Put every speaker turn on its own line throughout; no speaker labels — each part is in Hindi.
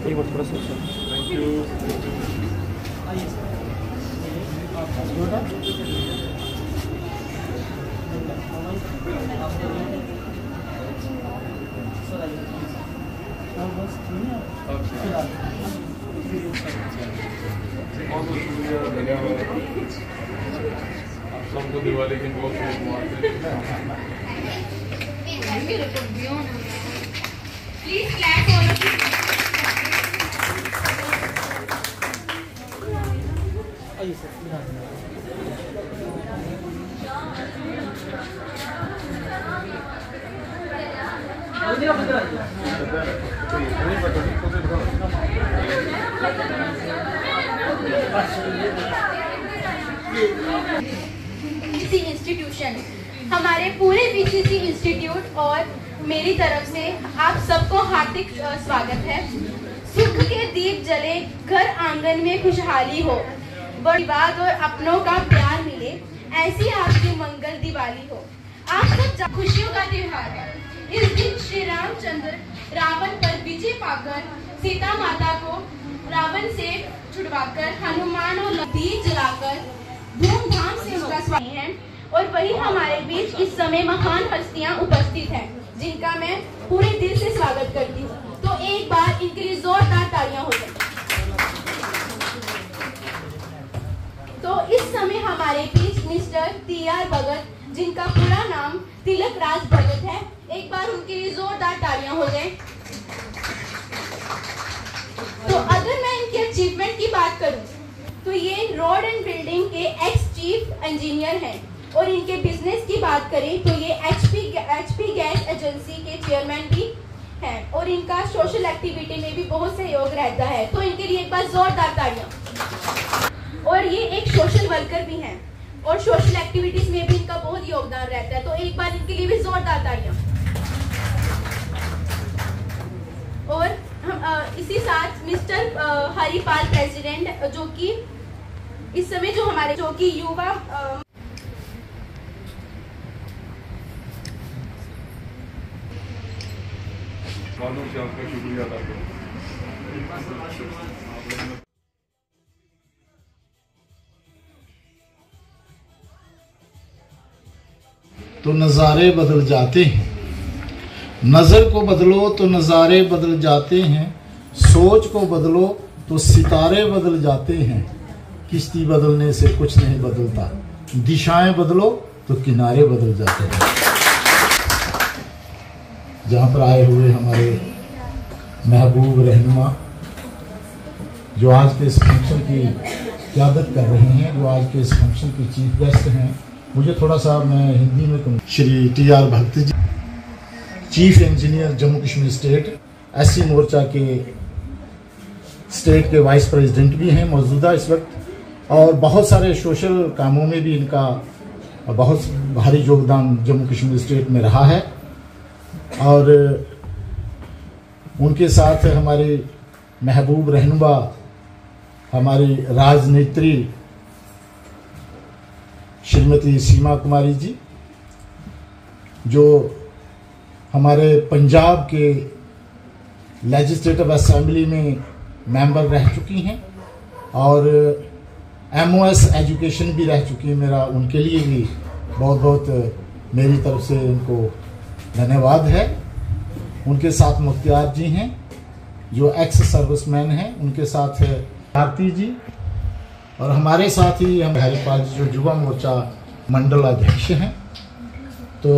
एक बार थोड़ा सा
थैंक यू।
आइए सर।
बहुत बहुत शुक्रिया, धन्यवाद। आप सबको दिवाली की बहुत बहुत मुबारक।
Please clap all of you.
आइए सर।
बीसीसी इंस्टीट्यूशन, हमारे पूरे बीसीसी इंस्टीट्यूट और मेरी तरफ से आप सबको हार्दिक स्वागत है। सुख के दीप जले, घर आंगन में खुशहाली हो, परिवार और अपनों का प्यार मिले, ऐसी आपकी मंगल दिवाली हो। आप सब खुशियों का त्योहार है। इस दिन श्री रामचंद्र रावण पर विजय पाकर सीता माता को रावण से छुड़वाकर हनुमान और दीप जलाकर धूमधाम से उनका स्वागत है। और वही हमारे बीच इस समय महान हस्तियां उपस्थित हैं, जिनका मैं पूरे दिल से स्वागत करती हूँ। तो एक बार इनके लिए जोरदार तालियां हो जाए। तो इस समय हमारे बीच मिस्टर टी.आर. भगत, जिनका पूरा नाम तिलक राज भगत है, एक बार उनके लिए जोरदार तालियां हो जाए। तो अगर मैं इनके अचीवमेंट की बात करूं तो ये रोड एंड बिल्डिंग के एक्स चीफ इंजीनियर हैं। और इनके बिजनेस की बात करें तो ये एचपी गैस एजेंसी के चेयरमैन भी हैं। और इनका सोशल एक्टिविटी में भी बहुत सहयोग रहता है, तो इनके लिए एक बार जोरदार तालियां। और ये एक सोशल वर्कर भी हैं और सोशल एक्टिविटीज में भी इनका बहुत योगदान रहता है, तो एक बार इनके लिए भी जोरदार तालियां। और हम इसी साथ मिस्टर हरिपाल प्रेसिडेंट, जो कि इस समय जो हमारे जो कि युवा
मानो से आपका शुक्रिया अदा करूं।
तो नज़ारे बदल जाते हैं, नज़र को बदलो तो नज़ारे बदल जाते हैं, सोच को बदलो तो सितारे बदल जाते हैं, किश्ती बदलने से कुछ नहीं बदलता, दिशाएं बदलो तो किनारे बदल जाते हैं। जहाँ पर आए हुए हमारे महबूब रहनुमा, जो आज के इस फंक्शन की क़यादत कर रहे हैं, जो आज के इस फंक्शन की चीफ गेस्ट हैं, मुझे थोड़ा सा मैं हिंदी में कहूँ। Shri T R. Bhagat ji, chief engineer Jammu Kashmir state, SC मोर्चा के स्टेट के वाइस प्रेसिडेंट भी हैं मौजूदा इस वक्त, और बहुत सारे सोशल कामों में भी इनका बहुत भारी योगदान जम्मू कश्मीर स्टेट में रहा है। और उनके साथ हमारी महबूब रहनुमा, हमारी राजनेत्री श्रीमती सीमा कुमारी जी, जो हमारे पंजाब के लेजिस्लेटिव असेंबली में मेंबर रह चुकी हैं और MOS एजुकेशन भी रह चुकी है। मेरा उनके लिए भी बहुत बहुत मेरी तरफ से उनको धन्यवाद है। उनके साथ मुख्तियार जी हैं, जो एक्स सर्विसमैन हैं, उनके साथ है भारती जी, और हमारे साथ ही हम हरिपाल जी, जो युवा मोर्चा मंडल अध्यक्ष हैं। तो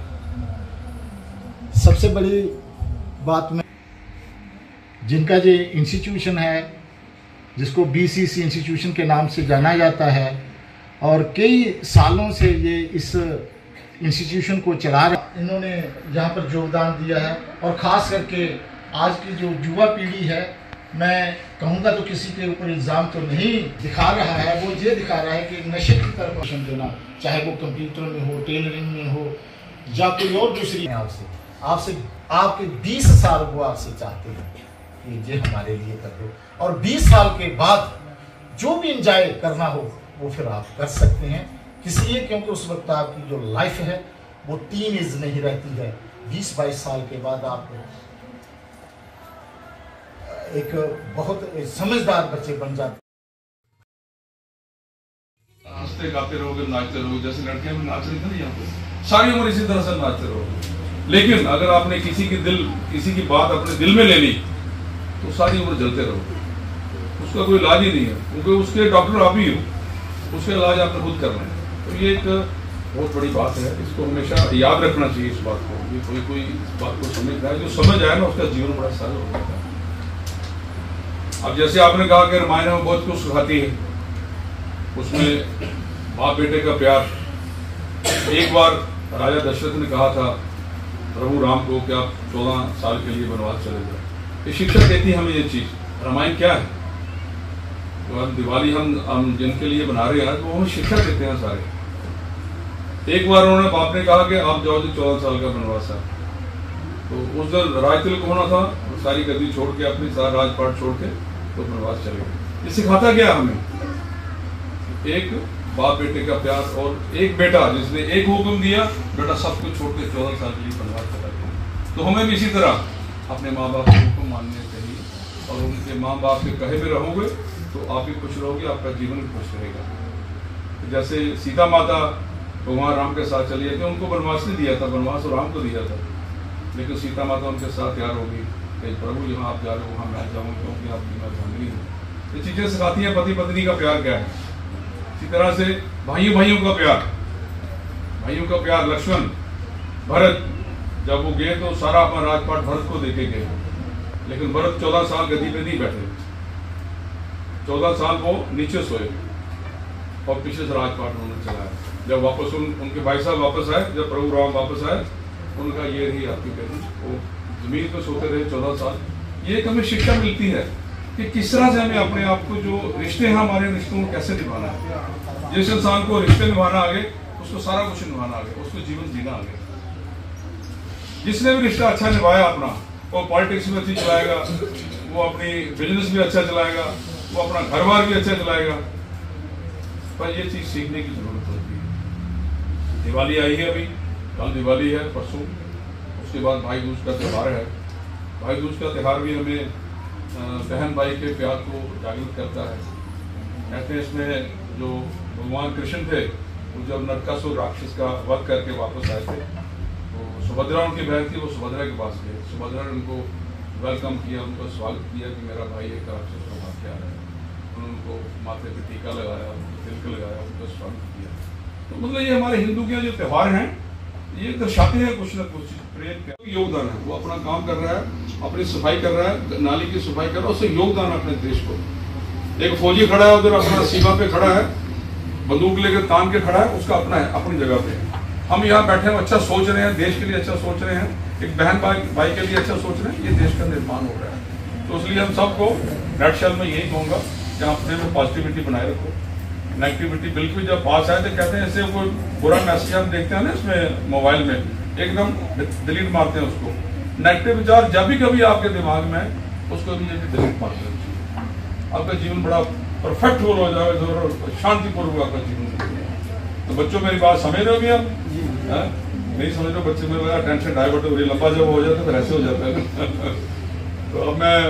सबसे बड़ी बात में, जिनका जो इंस्टीट्यूशन है, जिसको BCC इंस्टीट्यूशन के नाम से जाना जाता है, और कई सालों से ये इस इंस्टीट्यूशन को चला रहे, इन्होंने यहाँ पर योगदान दिया है। और ख़ास करके आज की जो युवा पीढ़ी है, मैं कहूँगा तो किसी के ऊपर इल्ज़ाम तो नहीं दिखा रहा है, वो ये दिखा रहा है कि नशे की तरफ पोषण देना, चाहे वो कंप्यूटर में हो, टेलरिंग में हो, या कोई और दूसरी। आपसे आपके 20 साल वो आपसे चाहते हैं कि ये हमारे लिए कर दो, और 20 साल के बाद जो भी इंजॉय करना हो वो फिर आप कर सकते हैं। इसलिए क्योंकि उस वक्त आपकी जो लाइफ है वो टीन एज नहीं रहती है। 20-22 साल के बाद आप एक बहुत समझदार बच्चे बन जाते।
हंसते गाते रहोगे, नाचते रहोगे, जैसे लड़कियां भी नाच रही थी ना यहाँ पे, सारी उम्र इसी तरह से नाचते रहोगे। लेकिन अगर आपने किसी की बात अपने दिल में ले ली तो सारी उम्र जलते रहोगे, उसका कोई इलाज ही नहीं है, क्योंकि उसके डॉक्टर आप ही हो, उसका इलाज आपने खुद करना है। तो ये एक बहुत बड़ी बात है, इसको हमेशा याद रखना चाहिए इस बात को। ये कोई इस बात को समझता है, जो समझ आए ना उसका जीवन बड़ा सरल हो जाता है। अब जैसे आपने कहा कि रामायण में बहुत कुछ सिखाती है, उसमें बाप बेटे का प्यार। एक बार राजा दशरथ ने कहा था प्रभु राम को कि आप 14 साल के लिए वनवास चले जाए। ये शिक्षा देती है हमें ये चीज। रामायण क्या है, तो हम दिवाली हम जिनके लिए बना रहे हैं, तो हमें शिक्षा देते हैं सारे। एक बार उन्होंने बाप ने कहा कि आप जाओ जो 14 साल का वनवास है, तो उस दिन राज तिलक होना था, सारी गद्दी छोड़ के अपनी सारा राजपाट छोड़ के तो वनवास चले गए। ये सिखाता क्या हमें, एक बाप बेटे का प्यार, और एक बेटा जिसने एक हुक्म दिया, बेटा सब कुछ छोड़ के 14 साल के लिए वनवास चला गया। तो हमें भी इसी तरह अपने माँ बाप के हुक्म मानने चाहिए, और उनके माँ बाप के कहे में रहोगे तो आप भी खुश रहोगे, आपका जीवन भी खुश रहेगा। तो जैसे सीता माता भगवान राम के साथ चली जाती, उनको वनवास नहीं दिया था, वनवास राम को दिया था, लेकिन सीता माता उनके साथ तैयार होगी कि प्रभु जहाँ आप जा रहे हो वहाँ मैं जाऊँ, क्योंकि आपकी मैं भांगनी हूँ। ये चीजें सिखाती हैं पति पत्नी का प्यार क्या है। इसी तरह से भाइयों का प्यार, लक्ष्मण भरत जब वो गए तो सारा अपना राजपाट भरत को देके गए, लेकिन भरत 14 साल गद्दी पे नहीं बैठे, 14 साल वो नीचे सोए और पीछे से राजपाट उन्होंने चलाया। जब वापस उनके भाई साहब वापस आए, जब प्रभु राम वापस आए, उनका ये रही आपकी कहती, वो जमीन पे सोते रहे 14 साल। ये एक हमें शिक्षा मिलती है कि किस तरह से हमें अपने आप को, जो रिश्ते हैं हमारे रिश्तों को कैसे निभाना है। जिस इंसान को रिश्ते निभाना आगे, उसको सारा कुछ निभाना आगे, उसको जीवन जीना आगे। जिसने भी रिश्ता अच्छा निभाया अपना, वो पॉलिटिक्स भी अच्छी चलाएगा, वो अपनी बिजनेस भी अच्छा चलाएगा, वो अपना घर बार भी अच्छा चलाएगा। पर ये चीज सीखने की जरूरत होती है। दिवाली आई है, अभी कल दिवाली है, परसों उसके बाद भाई दूज का त्यौहार है। भाई दूज का त्यौहार भी हमें बहन भाई के प्यार को जागृत करता है। कहते हैं इसमें जो भगवान कृष्ण थे, वो जब नरकासुर राक्षस का वध करके वापस आए थे, तो सुभद्रा उनकी बहन थी, वो सुभद्रा के पास गए। सुभद्रा ने उनको वेलकम किया, उनको स्वागत किया कि मेरा भाई एक राक्षस का वाक़ क्या है। उन्होंने उनको माथे पे टीका लगाया, उनको तिलक लगाया, उनको स्वागत किया। तो मतलब ये हमारे हिंदू के जो त्यौहार हैं, ये दर्शाते हैं कुछ ना कुछ प्रेम का योगदान है। वो अपना काम कर रहा है, अपनी सफाई कर रहा है, नाली की सफाई कर रहा है, उससे योगदान है अपने देश को। एक फौजी खड़ा है उधर, अपना सीमा पे खड़ा है, बंदूक लेकर तान के खड़ा है, उसका अपना है, अपनी जगह पे है। हम यहाँ बैठे हैं, अच्छा सोच रहे हैं, देश के लिए अच्छा सोच रहे हैं, एक बहन भाई के लिए अच्छा सोच रहे हैं, ये देश का निर्माण हो रहा है। तो इसलिए हम सबको नेटशल में यही कहूँगा कि अपने में पॉजिटिविटी बनाए रखो। नेगेटिविटी बिल्कुल जब पास आए तो कहते हैं ऐसे कोई बुरा मैसेज हम देखते हैं ना इसमें मोबाइल में, एकदम डिलीट मारते हैं उसको। नेगेटिव विचार जब भी कभी आपके दिमाग में, उसको भी डिलीट मारते हैं। आपका जीवन बड़ा परफेक्ट हो जाएगा और शांतिपूर्वक आपका जीवन। तो बच्चों मेरी बात समझ रहे हो भी आप? नहीं समझ रहे बच्चे, मेरे लगा टेंशन डाइवर्ट हो रही, लंबा जब हो जाता है फिर ऐसे हो जाता है। तो अब मैं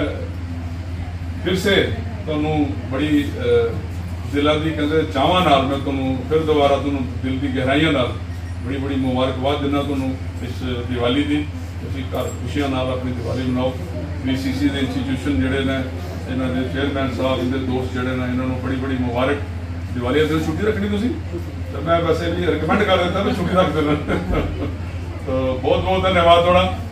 फिर से तुहानू बड़ी दिलों की कहते चावां नाल मैं तुहानू फिर दोबारा तुहानू दिल की गहराइयां नाल बड़ी बड़ी मुबारकबाद देना तुहानू इस दिवाली की। तुसीं घर खुशियां नाल अपनी दिवाली मनाओ। BCC के इंस्टीट्यूशन जिहड़े ने, इन्हां दे चेयरमैन साहब, इनके दोस्त जिहड़े ने, इन्हां नू बड़ी बड़ी मुबारक। दिवाली के दिन छुट्टी रखनी तुसीं, तो मैं वैसे भी रिकमेंड कर देता भी छुट्टी रख देना। तो बहुत बहुत धन्यवाद थोड़ा।